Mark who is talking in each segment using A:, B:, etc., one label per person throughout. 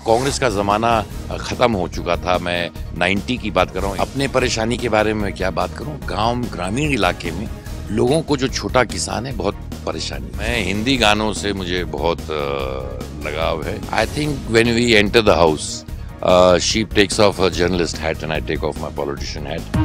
A: कांग्रेस का ज़माना ख़त्म हो चुका था। मैं 90 की बात कर रहा हूँ। अपने परेशानी के बारे में क्या बात करूँ, गांव ग्रामीण इलाके में लोगों को जो छोटा किसान है बहुत परेशानी। मैं हिंदी गानों से मुझे बहुत लगाव है। I think when we enter the house she takes off her journalist hat and I take off my politician hat.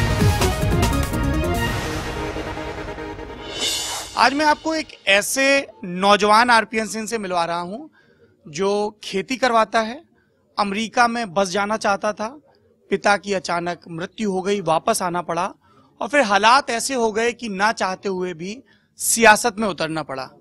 B: आज मैं आपको एक ऐसे नौजवान आरपीएन सिंह से मिलवा रहा हूं जो खेती करवाता है, अमेरिका में बस जाना चाहता था, पिता की अचानक मृत्यु हो गई, वापस आना पड़ा और फिर हालात ऐसे हो गए कि ना चाहते हुए भी सियासत में उतरना पड़ा।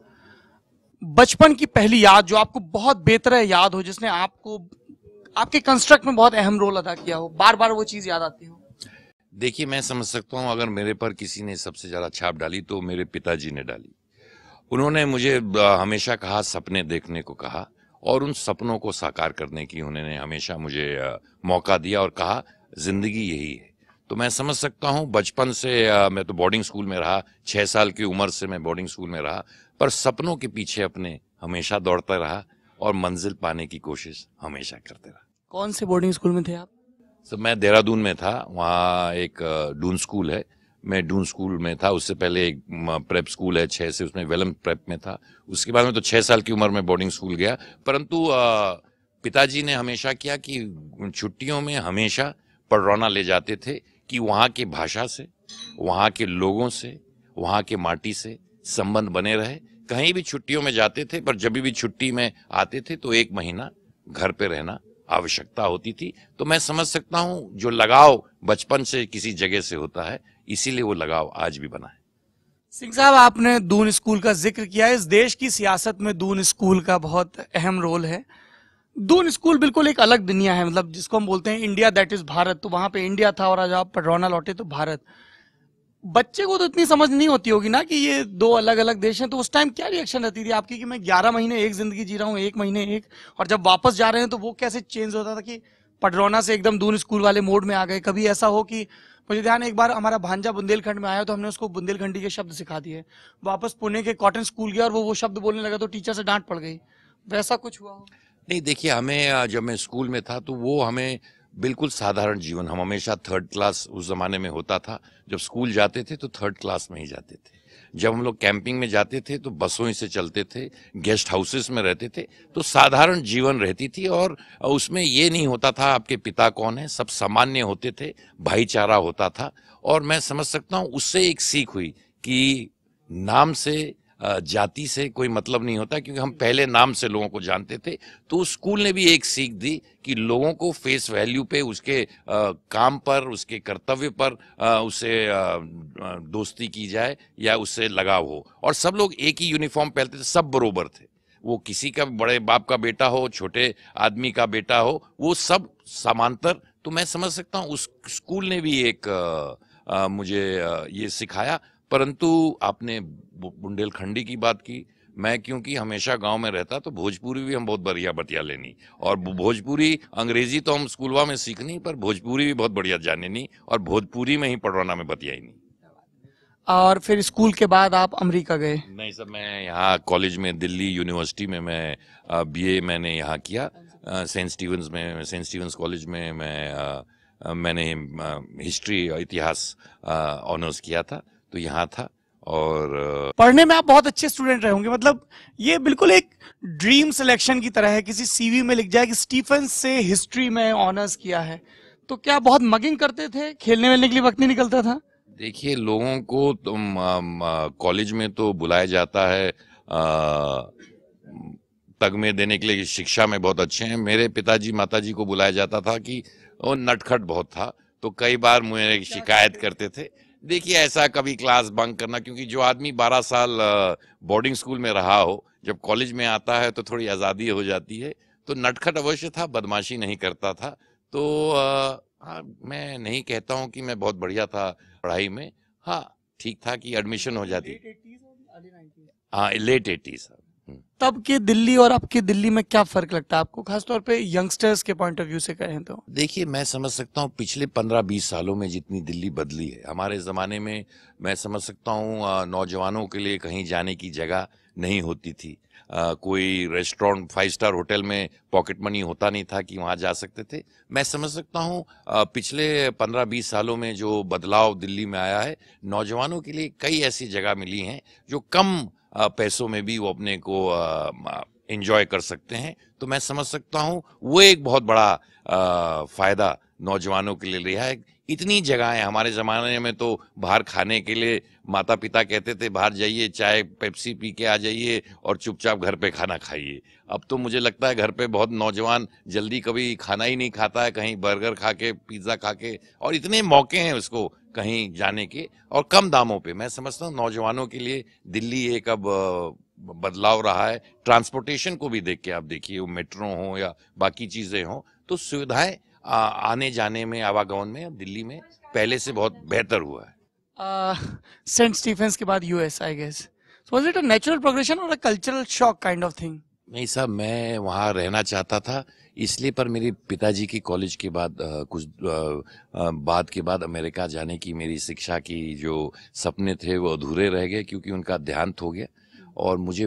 B: बचपन की पहली याद जो आपको बहुत बेहतर याद हो, जिसने आपको आपके कंस्ट्रक्ट में बहुत अहम रोल अदा किया हो, बार बार वो चीज याद आती हो।
A: देखिए, मैं समझ सकता हूँ अगर मेरे पर किसी ने सबसे ज्यादा छाप डाली तो मेरे पिताजी ने डाली। उन्होंने मुझे हमेशा कहा, सपने देखने को कहा और उन सपनों को साकार करने की उन्होंने हमेशा मुझे मौका दिया और कहा जिंदगी यही है। तो मैं समझ सकता हूँ बचपन से मैं तो बोर्डिंग स्कूल में रहा, 6 साल की उम्र से मैं बोर्डिंग स्कूल में रहा, पर सपनों के पीछे अपने हमेशा दौड़ता रहा और मंजिल पाने की कोशिश हमेशा करते रहा।
B: कौन से बोर्डिंग स्कूल में थे आप?
A: तो मैं देहरादून में था, वहाँ एक डून स्कूल है, मैं डून स्कूल में था। उससे पहले एक प्रेप स्कूल है 6 से, उसमें वेलम प्रेप में था। उसके बाद में तो 6 साल की उम्र में बोर्डिंग स्कूल गया। परंतु पिताजी ने हमेशा किया कि छुट्टियों में हमेशा पडरौना ले जाते थे कि वहाँ की भाषा से, वहाँ के लोगों से, वहाँ के माटी से संबंध बने रहे। कहीं भी छुट्टियों में जाते थे, पर जब भी छुट्टी में आते थे तो 1 महीना घर पे रहना आवश्यकता होती थी। तो मैं समझ सकता हूँ जो लगाव बचपन से किसी जगह से होता है, इसीलिए वो लगाव आज भी बना है।
B: सिंह साहब, आपने दून स्कूल का जिक्र किया। इस देश की सियासत में दून स्कूल का बहुत अहम रोल है। दून स्कूल बिल्कुल एक अलग दुनिया है, मतलब जिसको हम बोलते हैं इंडिया दैट इज भारत। तो वहां पे इंडिया था और आज आप पडरौना लौटे तो भारत। बच्चे को तो इतनी समझ नहीं होती होगी ना कि ये 2 अलग अलग देश हैं। तो उस टाइम क्या रिएक्शन रहती थी आपकी कि मैं 11 महीने एक जिंदगी जी रहा हूँ, 1 महीने एक, और जब वापस जा रहे हैं तो वो कैसे चेंज होता था कि पडरौना से एकदम दून स्कूल वाले मोड में आ गए? कभी ऐसा हो कि मुझे ध्यान है एक बार हमारा भांजा बुंदेलखंड में आया तो हमने उसको बुंदेलखंडी के शब्द सिखा दिए, वापस पुणे के कॉटन स्कूल गया और वो शब्द बोलने लगा तो टीचर से डांट पड़ गई। वैसा कुछ हुआ हो?
A: नहीं, देखिए, हमें जब मैं स्कूल में था तो वो हमें बिल्कुल साधारण जीवन, हम हमेशा 3rd क्लास उस जमाने में होता था। जब स्कूल जाते थे तो 3rd क्लास में ही जाते थे। जब हम लोग कैंपिंग में जाते थे तो बसों ही से चलते थे, गेस्ट हाउसेस में रहते थे। तो साधारण जीवन रहती थी और उसमें ये नहीं होता था आपके पिता कौन है, सब सामान्य होते थे, भाईचारा होता था। और मैं समझ सकता हूँ उससे एक सीख हुई कि नाम से, जाति से कोई मतलब नहीं होता, क्योंकि हम पहले नाम से लोगों को जानते थे। तो स्कूल ने भी एक सीख दी कि लोगों को फेस वैल्यू पे, उसके काम पर, उसके कर्तव्य पर उससे दोस्ती की जाए या उससे लगाव हो। और सब लोग एक ही यूनिफॉर्म पहनते थे, सब बरोबर थे। वो किसी का बड़े बाप का बेटा हो, छोटे आदमी का बेटा हो, वो सब समांतर। तो मैं समझ सकता हूँ उस स्कूल ने भी एक मुझे ये सिखाया। परंतु आपने बुंदेलखंडी की बात की, मैं क्योंकि हमेशा गांव में रहता तो भोजपुरी भी हम बहुत बढ़िया बतिया लेनी, और भोजपुरी अंग्रेजी तो हम स्कूलवा में सीखनी, पर भोजपुरी भी बहुत बढ़िया जाने नहीं, और भोजपुरी में ही पडरौना में बतियाई नहीं।
B: और फिर स्कूल के बाद आप अमेरिका गए?
A: नहीं सर, मैं यहाँ कॉलेज में, दिल्ली यूनिवर्सिटी में मैं बीए मैंने यहाँ किया। सेंट स्टीवंस कॉलेज में मैंने हिस्ट्री, इतिहास ऑनर्स किया था, तो यहाँ था। और
B: पढ़ने में आप बहुत अच्छे स्टूडेंट रहे होंगे, मतलब ये बिल्कुल एक ड्रीम सिलेक्शन की तरह है। किसी सीवी में लिख जाए कि स्टीफन से हिस्ट्री में ऑनर्स किया है। तो क्या बहुत मगिंग करते थे, खेलने वेलने के लिए वक्त नहीं निकलता था?
A: देखिए, लोगों को तुम कॉलेज में तो बुलाया जाता है तगमे देने के लिए, शिक्षा में बहुत अच्छे हैं। मेरे पिताजी माताजी को बुलाया जाता था कि वो नटखट बहुत था, तो कई बार मुझे शिकायत करते थे। देखिए, ऐसा कभी क्लास बंक करना, क्योंकि जो आदमी 12 साल बोर्डिंग स्कूल में रहा हो, जब कॉलेज में आता है तो थोड़ी आज़ादी हो जाती है। तो नटखट अवश्य था, बदमाशी नहीं करता था। तो हाँ, मैं नहीं कहता हूँ कि मैं बहुत बढ़िया था पढ़ाई में। हाँ, ठीक था कि एडमिशन हो जाती। हाँ, लेट 80s।
B: तब के दिल्ली और अब के दिल्ली में क्या फर्क लगता है आपको, खासतौर पे यंगस्टर्स के पॉइंट ऑफ व्यू से कहें तो?
A: देखिए, मैं समझ सकता हूँ पिछले 15-20 सालों में जितनी दिल्ली बदली है। हमारे ज़माने में मैं समझ सकता हूँ नौजवानों के लिए कहीं जाने की जगह नहीं होती थी। कोई रेस्टोरेंट 5 स्टार होटल में पॉकेट मनी होता नहीं था कि वहाँ जा सकते थे। मैं समझ सकता हूँ पिछले 15-20 सालों में जो बदलाव दिल्ली में आया है, नौजवानों के लिए कई ऐसी जगह मिली हैं जो कम पैसों में भी वो अपने को एंजॉय कर सकते हैं। तो मैं समझ सकता हूँ वो एक बहुत बड़ा फायदा नौजवानों के लिए रहा है। इतनी जगहें, हमारे ज़माने में तो बाहर खाने के लिए माता पिता कहते थे बाहर जाइए, चाय पेप्सी पी के आ जाइए और चुपचाप घर पे खाना खाइए। अब तो मुझे लगता है घर पे बहुत नौजवान जल्दी कभी खाना ही नहीं खाता है, कहीं बर्गर खा के, पिज़्ज़ा खा के, और इतने मौके हैं उसको कहीं जाने के और कम दामों पे। मैं समझता हूँ नौजवानों के लिए दिल्ली एक अब बदलाव रहा है। ट्रांसपोर्टेशन को भी देख के आप देखिए, वो मेट्रो हो या बाकी चीज़ें हों, तो सुविधाएं आने जाने में, आवागमन में दिल्ली में पहले से बहुत बेहतर हुआ है।
B: सेंट स्टीफेंस के बाद US, I guess, was it a natural progression और a cultural shock kind of thing?
A: नहीं साहब, मैं वहाँ रहना चाहता था इसलिए, पर मेरे पिताजी की कॉलेज के बाद कुछ बाद के बाद अमेरिका जाने की मेरी शिक्षा की जो सपने थे वो अधूरे रह गए, क्योंकि उनका देहांत हो गया और मुझे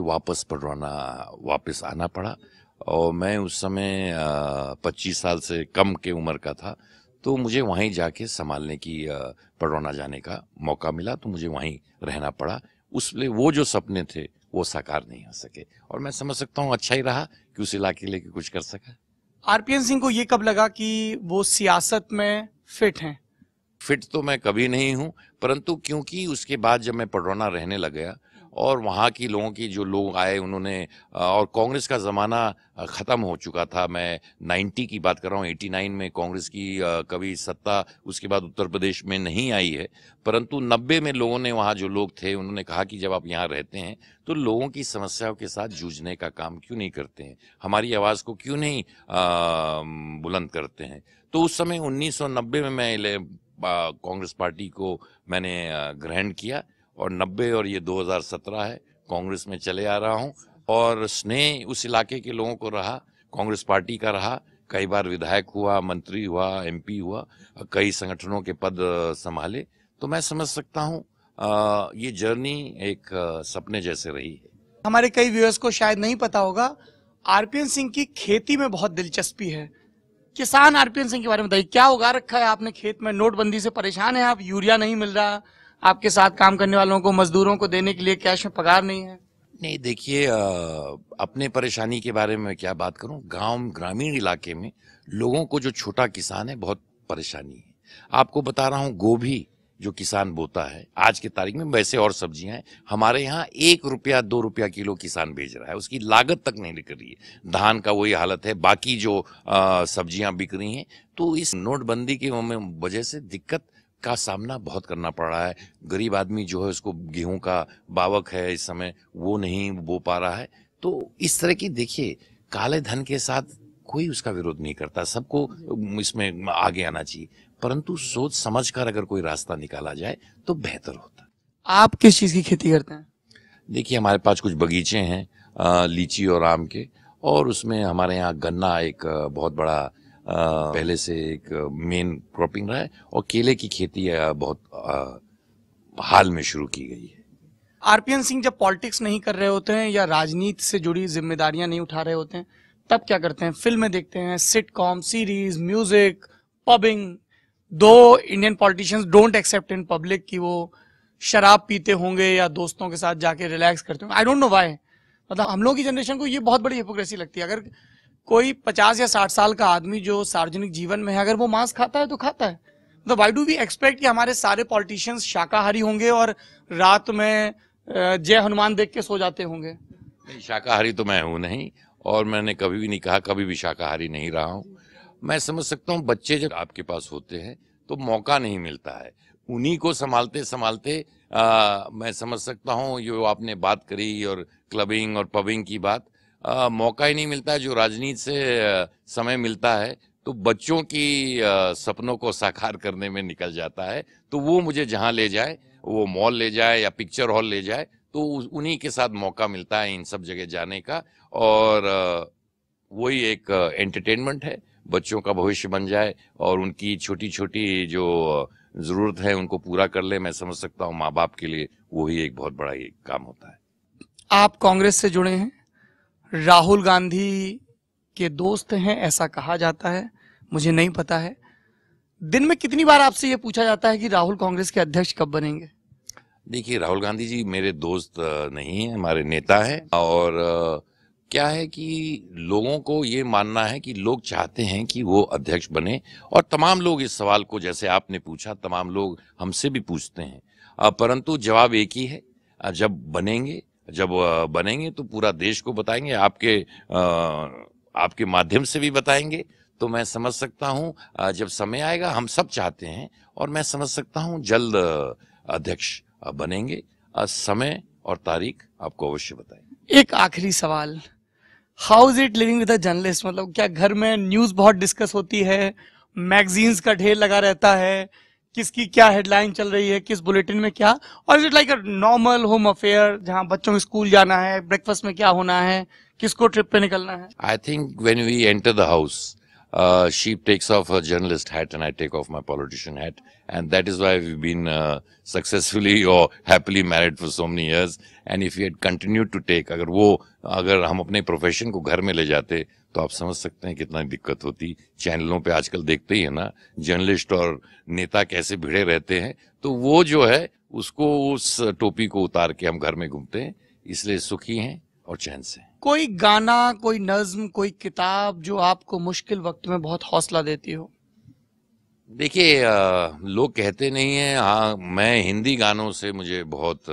A: वापस आना पड़ा। और मैं उस समय 25 साल से कम के उम्र का था, तो मुझे वहीं जाके संभालने की पड़ौना जाने का मौका मिला, तो मुझे वहीं रहना पड़ा। उसमें वो जो सपने थे वो साकार नहीं हो सके, और मैं समझ सकता हूँ अच्छा ही रहा कि उस इलाके लेके कुछ कर सका।
B: आरपीएन सिंह को ये कब लगा कि वो सियासत में फिट हैं?
A: फिट तो मैं कभी नहीं हूँ, परंतु क्योंकि उसके बाद जब मैं पडरौना रहने लग गया और वहाँ की लोगों की जो लोग आए उन्होंने, और कांग्रेस का ज़माना ख़त्म हो चुका था। मैं 90 की बात कर रहा हूँ, 89 में कांग्रेस की कभी सत्ता उसके बाद उत्तर प्रदेश में नहीं आई है, परंतु 90 में लोगों ने, वहाँ जो लोग थे उन्होंने कहा कि जब आप यहाँ रहते हैं तो लोगों की समस्याओं के साथ जूझने का काम क्यों नहीं करते हैं, हमारी आवाज़ को क्यों नहीं बुलंद करते हैं। तो उस समय 1990 में मैं कांग्रेस पार्टी को मैंने ग्रहण किया, और 90 और ये 2017 है, कांग्रेस में चले आ रहा हूँ। और स्नेह उस इलाके के लोगों को रहा, कांग्रेस पार्टी का रहा। कई बार विधायक हुआ, मंत्री हुआ, एमपी हुआ, कई संगठनों के पद संभाले। तो मैं समझ सकता हूँ ये जर्नी एक सपने जैसे रही है।
B: हमारे कई व्यूअर्स को शायद नहीं पता होगा, आरपीएन सिंह की खेती में बहुत दिलचस्पी है। किसान आरपीएन सिंह के बारे में बताइए, क्या उगा रखा है आपने खेत में? नोटबंदी से परेशान है आप, यूरिया नहीं मिल रहा, आपके साथ काम करने वालों को, मजदूरों को देने के लिए कैश में पगार नहीं है।
A: नहीं देखिए, अपने परेशानी के बारे में क्या बात करूं, ग्रामीण इलाके में लोगों को, जो छोटा किसान है, बहुत परेशानी है। आपको बता रहा हूं, गोभी जो किसान बोता है आज की तारीख में, वैसे और सब्जियां हैं हमारे यहाँ 1 रुपया 2 रुपया किलो किसान बेच रहा है, उसकी लागत तक नहीं निकल रही है। धान का वही हालत है, बाकी जो सब्जियां बिक रही हैं। तो इस नोटबंदी की वजह से दिक्कत का सामना बहुत करना पड़ रहा है। गरीब आदमी जो है, उसको गेहूं का बावक है इस समय, वो नहीं बो पा रहा है। तो इस तरह की, देखिए, काले धन के साथ कोई उसका विरोध नहीं करता, सबको इसमें आगे आना चाहिए, परंतु सोच समझकर अगर कोई रास्ता निकाला जाए तो बेहतर होता है।
B: आप किस चीज की खेती करते हैं?
A: देखिए, हमारे पास कुछ बगीचे हैं लीची और आम के, और उसमें हमारे यहाँ गन्ना एक बहुत बड़ा पहले से एक मेन क्रॉपिंग रहा है, और केले की खेती बहुत हाल में शुरू की गई है।
B: आरपीएन सिंह जब पॉलिटिक्स नहीं कर रहे होते हैं या राजनीति से जुड़ी जिम्मेदारियां नहीं उठा रहे होते हैं, तब क्या करते हैं? फिल्में देखते हैं, सिटकॉम, सीरीज, म्यूजिक, पबिंग। दो Indian politicians don't accept in public कि वो शराब पीते होंगे या दोस्तों के साथ जाके रिलैक्स करते होंगे। I don't know why. मतलब हम लोग की जनरेशन को ये बहुत बड़ी हिपोक्रेसी लगती है। अगर कोई 50 या 60 साल का आदमी जो सार्वजनिक जीवन में है, अगर वो मांस खाता है तो खाता है। मतलब व्हाई डू वी एक्सपेक्ट कि हमारे सारे पॉलिटिशियंस शाकाहारी होंगे और रात में जय हनुमान देख के सो जाते होंगे?
A: नहीं, शाकाहारी तो मैं हूं नहीं, और मैंने कभी भी नहीं कहा, कभी भी शाकाहारी नहीं रहा हूं। मैं समझ सकता हूं, बच्चे जब आपके पास होते हैं तो मौका नहीं मिलता है, उन्हीं को संभालते संभालते मैं समझ सकता हूं, जो आपने बात करी और क्लबिंग और पबिंग की बात, मौका ही नहीं मिलता है। जो राजनीति से समय मिलता है तो बच्चों की सपनों को साकार करने में निकल जाता है। तो वो मुझे जहां ले जाए, वो मॉल ले जाए या पिक्चर हॉल ले जाए, तो उन्हीं के साथ मौका मिलता है इन सब जगह जाने का, और वही एक एंटरटेनमेंट है, बच्चों का भविष्य बन जाए और उनकी छोटी छोटी जो जरूरत है उनको पूरा कर ले। मैं समझ सकता हूँ माँ बाप के लिए वही एक बहुत बड़ा काम होता है।
B: आप कांग्रेस से जुड़े हैं, राहुल गांधी के दोस्त हैं ऐसा कहा जाता है, मुझे नहीं पता है। दिन में कितनी बार आपसे ये पूछा जाता है कि राहुल कांग्रेस के अध्यक्ष कब बनेंगे?
A: देखिए, राहुल गांधी जी मेरे दोस्त नहीं है, हमारे नेता है। और क्या है कि लोगों को ये मानना है कि लोग चाहते हैं कि वो अध्यक्ष बने, और तमाम लोग इस सवाल को, जैसे आपने पूछा, तमाम लोग हमसे भी पूछते हैं, परंतु जवाब एक ही है, जब बनेंगे तो पूरा देश को बताएंगे, आपके माध्यम से भी बताएंगे। तो मैं समझ सकता हूं जब समय आएगा, हम सब चाहते हैं, और मैं समझ सकता हूं जल्द अध्यक्ष बनेंगे। समय और तारीख आपको अवश्य बताएंगे।
B: एक आखिरी सवाल, how is it living with a journalist? मतलब क्या घर में न्यूज बहुत डिस्कस होती है, मैगजीन्स का ढेर लगा रहता है, किसकी क्या हेडलाइन चल रही है, किस बुलेटिन में क्या, और is it like a normal home affair जहां बच्चों को स्कूल जाना है, ब्रेकफास्ट में क्या होना है, किसको ट्रिप पे निकलना है?
A: I think when we enter the house, she takes off her journalist hat and I take off my politician hat, and that is why we've been successfully or happily married for so many years. And if we had continued to take, अगर हम अपने profession को घर में ले जाते, तो आप समझ सकते हैं कितना दिक्कत होती। चैनलों पे आजकल देखते ही है ना, जर्नलिस्ट और नेता कैसे भिड़े रहते हैं। तो वो जो है, उसको, उस टोपी को उतार के हम घर में घूमते हैं, इसलिए सुखी हैं और चैन से।
B: कोई गाना, कोई नज्म, कोई किताब जो आपको मुश्किल वक्त में बहुत हौसला देती हो?
A: देखिए, लोग कहते नहीं हैं, हाँ, मैं हिंदी गानों से मुझे बहुत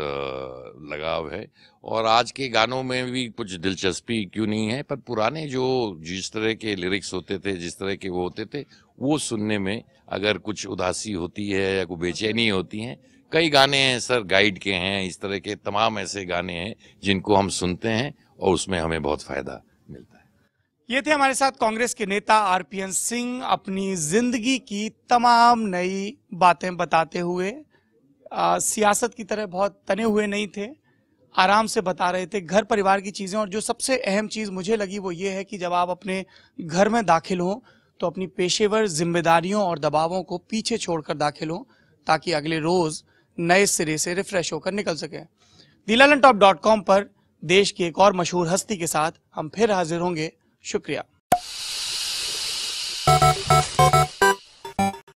A: लगाव है, और आज के गानों में भी कुछ दिलचस्पी क्यों नहीं है, पर पुराने जो जिस तरह के लिरिक्स होते थे, जिस तरह के वो होते थे, वो सुनने में अगर कुछ उदासी होती है या कोई बेचैनी होती है, कई गाने हैं सर, गाइड के हैं, इस तरह के तमाम ऐसे गाने हैं जिनको हम सुनते हैं और उसमें हमें बहुत फायदा मिलता है।
B: ये थे हमारे साथ कांग्रेस के नेता आरपीएन सिंह, अपनी जिंदगी की तमाम नई बातें बताते हुए। सियासत की तरह बहुत तने हुए नहीं थे, आराम से बता रहे थे घर परिवार की चीजें। और जो सबसे अहम चीज मुझे लगी वो ये है कि जब आप अपने घर में दाखिल हो तो अपनी पेशेवर जिम्मेदारियों और दबावों को पीछे छोड़कर दाखिल हो, ताकि अगले रोज नए सिरे से रिफ्रेश होकर निकल सके। thelalantop.com पर देश की एक और मशहूर हस्ती के साथ हम फिर हाजिर होंगे। शुक्रिया।